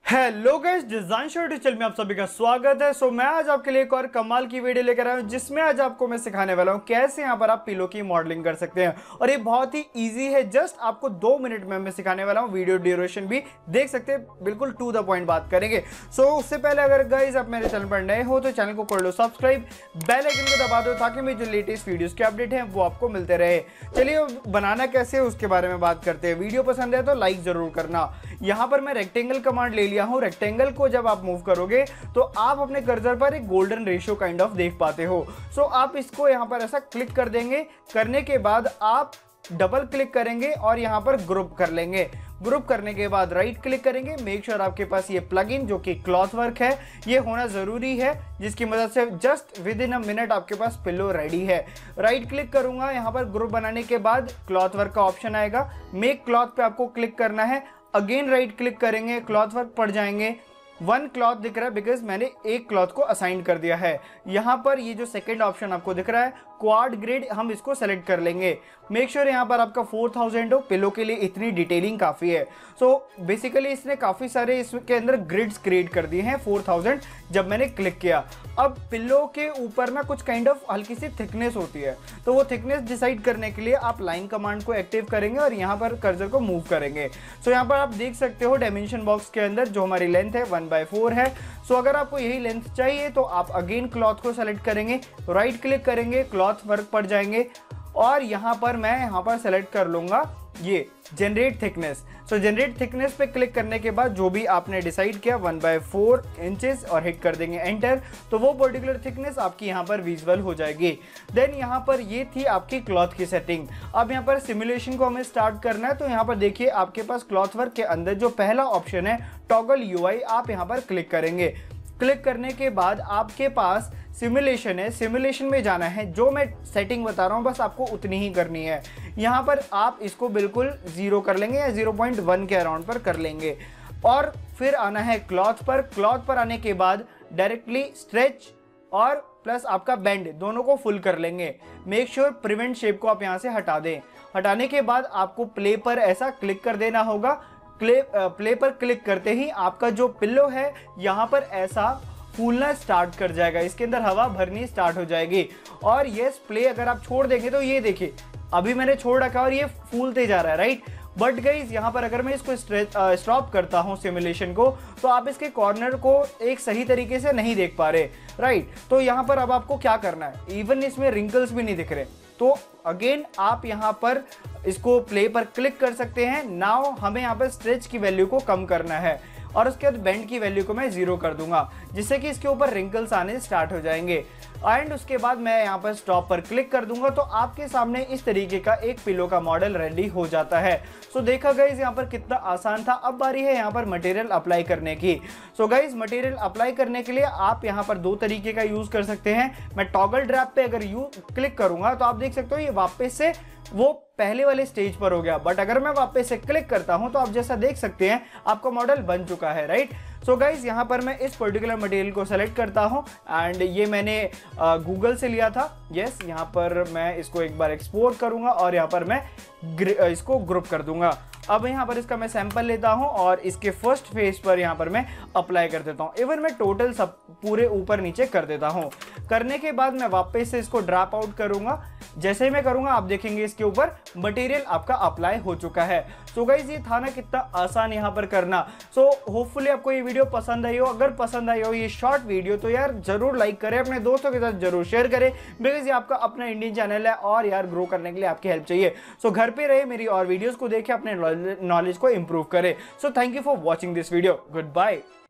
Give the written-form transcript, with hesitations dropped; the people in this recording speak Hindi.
Hello guys, design show tutorial में आप सभी का स्वागत है। मैं आज आपके लिए एक और कमाल की वीडियो लेकर आया हूं जिसमें आज आपको मैं सिखाने वाला हूं कैसे यहां पर आप पिलो की मॉडलिंग कर सकते हैं। और ये बहुत ही इजी है, जस्ट आपको 2 मिनट में मैं सिखाने वाला हूं। वीडियो ड्यूरेशन भी देख सकते हैं, बिल्कुल टू द पॉइंट बात करेंगे। उससे पहले अगर गाइस आप मेरे चैनल पर नए हो तो चैनल को कर लो सब्सक्राइब, बेल आइकन को दबा दो ताकि मेरी जो लेटेस्ट वीडियोस के अपडेट हैं वो आपको मिलते रहे। चलिए बनाना कैसे है उसके बारे में बात करते हैं। वीडियो पसंद है तो लाइक जरूर करना। यहाँ पर मैं रेक्टेंगल कमांड ले लिया हूँ। रेक्टेंगल को जब आप मूव करोगे तो आप अपने कर्सर पर एक गोल्डन रेशियो काइंड ऑफ देख पाते हो। आप इसको यहाँ पर ऐसा क्लिक कर देंगे। करने के बाद आप डबल क्लिक करेंगे और यहाँ पर ग्रुप कर लेंगे। ग्रुप करने के बाद राइट क्लिक करेंगे। मेक श्योर आपके पास ये प्लगइन जो कि क्लॉथ वर्क है ये होना जरूरी है, जिसकी मदद से just within a minute आपके पास पिलो रेडी है। राइट क्लिक करूंगा, यहाँ पर ग्रुप बनाने के बाद क्लॉथ वर्क का ऑप्शन आएगा। मेक क्लॉथ पे आपको क्लिक करना है। अगेन राइट क्लिक करेंगे, क्लॉथ वर्क पड़ जाएंगे। 1 क्लॉथ दिख रहा है बिकॉज मैंने एक क्लॉथ को असाइन कर दिया है। यहाँ पर ये जो सेकंड ऑप्शन आपको दिख रहा है क्वाड ग्रिड, हम इसको सेलेक्ट कर लेंगे। मेक श्योर यहाँ पर आपका 4000 हो। पिलो के लिए इतनी डिटेलिंग काफ़ी है। बेसिकली इसने काफ़ी सारे इसके अंदर ग्रिड्स क्रिएट कर दिए हैं 4000 जब मैंने क्लिक किया। अब पिलो के ऊपर ना कुछ काइंड ऑफ हल्की सी थिकनेस होती है, तो वो थिकनेस डिसाइड करने के लिए आप लाइन कमांड को एक्टिव करेंगे और यहाँ पर कर्सर को मूव करेंगे। यहाँ पर आप देख सकते हो डायमेंशन बॉक्स के अंदर जो हमारी लेंथ है 1/4 है। अगर आपको यही लेंथ चाहिए तो आप अगेन क्लॉथ को सेलेक्ट करेंगे, राइट क्लिक करेंगे, क्लॉथ वर्क पड़ जाएंगे और यहाँ पर मैं यहाँ पर सेलेक्ट कर लूंगा ये जनरेट थिकनेस। जनरेट थिकनेस पे क्लिक करने के बाद जो भी आपने डिसाइड किया 1/4 इंचेस और हिट कर देंगे एंटर, तो वो पर्टिकुलर थिकनेस आपकी यहाँ पर विजुअल हो जाएगी। देन यहाँ पर ये थी आपकी क्लॉथ की सेटिंग। अब यहाँ पर सिमुलेशन को हमें स्टार्ट करना है। तो यहाँ पर देखिए आपके पास क्लॉथ वर्क के अंदर जो पहला ऑप्शन है टॉगल यूआई, आप यहाँ पर क्लिक करेंगे। क्लिक करने के बाद आपके पास सिमुलेशन है, सिमुलेशन में जाना है। जो मैं सेटिंग बता रहा हूँ बस आपको उतनी ही करनी है। यहाँ पर आप इसको बिल्कुल 0 कर लेंगे या 0.1 के अराउंड पर कर लेंगे और फिर आना है क्लॉथ पर। क्लॉथ पर आने के बाद डायरेक्टली स्ट्रेच और प्लस आपका बेंड दोनों को फुल कर लेंगे। मेक श्योर प्रिवेंट शेप को आप यहाँ से हटा दें। हटाने के बाद आपको प्ले पर ऐसा क्लिक कर देना होगा। प्ले पर क्लिक करते ही आपका जो पिलो है यहाँ पर ऐसा फूलना स्टार्ट कर जाएगा, इसके अंदर हवा भरनी स्टार्ट हो जाएगी। और यस प्ले अगर आप छोड़ देंगे तो ये देखिए अभी मैंने छोड़ रखा और ये फूलते जा रहा है, राइट। बट गाइस यहाँ पर अगर मैं इसको स्टॉप करता हूँ सिमुलेशन को, तो आप इसके कॉर्नर को एक सही तरीके से नहीं देख पा रहे, राइट। तो यहाँ पर अब आपको क्या करना है, इवन इसमें रिंकल्स भी नहीं दिख रहे, तो अगेन आप यहाँ पर इसको प्ले पर क्लिक कर सकते हैं। नाउ हमें यहाँ पर स्ट्रेच की वैल्यू को कम करना है और उसके बाद बेंड की वैल्यू को मैं 0 कर दूंगा, जिससे कि इसके ऊपर रिंकल्स आने स्टार्ट हो जाएंगे। एंड उसके बाद मैं यहाँ पर स्टॉप पर क्लिक कर दूंगा तो आपके सामने इस तरीके का एक पिलो का मॉडल रेडी हो जाता है। देखा गाइस यहाँ पर कितना आसान था। अब बारी है यहाँ पर मटेरियल अप्लाई करने की। गाइस मटेरियल अप्लाई करने के लिए आप यहाँ पर 2 तरीके का यूज कर सकते हैं। मैं टॉगल ड्रैप पे अगर क्लिक करूंगा तो आप देख सकते हो ये वापस से वो पहले वाले स्टेज पर हो गया। बट अगर मैं वापस से क्लिक करता हूं तो आप जैसा देख सकते हैं आपका मॉडल बन चुका है, राइट। गाइस यहाँ पर मैं इस पर्टिकुलर मटेरियल को सेलेक्ट करता हूं एंड ये मैंने गूगल से लिया था। यस यहाँ पर मैं इसको एक बार एक्सपोर्ट करूंगा और यहाँ पर मैं इसको ग्रुप कर दूंगा। अब यहाँ पर इसका मैं सैंपल लेता हूँ और इसके फर्स्ट फेज पर यहाँ पर मैं अप्लाई कर देता हूँ। इवन मैं टोटल सब पूरे ऊपर नीचे कर देता हूँ। करने के बाद मैं वापस से इसको ड्रॉप आउट करूंगा। जैसे ही मैं करूंगा आप देखेंगे इसके ऊपर मटेरियल आपका अप्लाई हो चुका है। गाइस ये था ना कितना आसान यहाँ पर करना। होपफुली आपको ये वीडियो पसंद आई हो। अगर पसंद आई हो ये शॉर्ट वीडियो तो यार जरूर लाइक करें, अपने दोस्तों के साथ जरूर शेयर करें, बिकॉज ये आपका अपना इंडियन चैनल है और यार ग्रो करने के लिए आपकी हेल्प चाहिए। घर पे रहे, मेरी और वीडियोस को देखें, अपने नॉलेज को इंप्रूव करें। Thank you for watching this video. Good bye.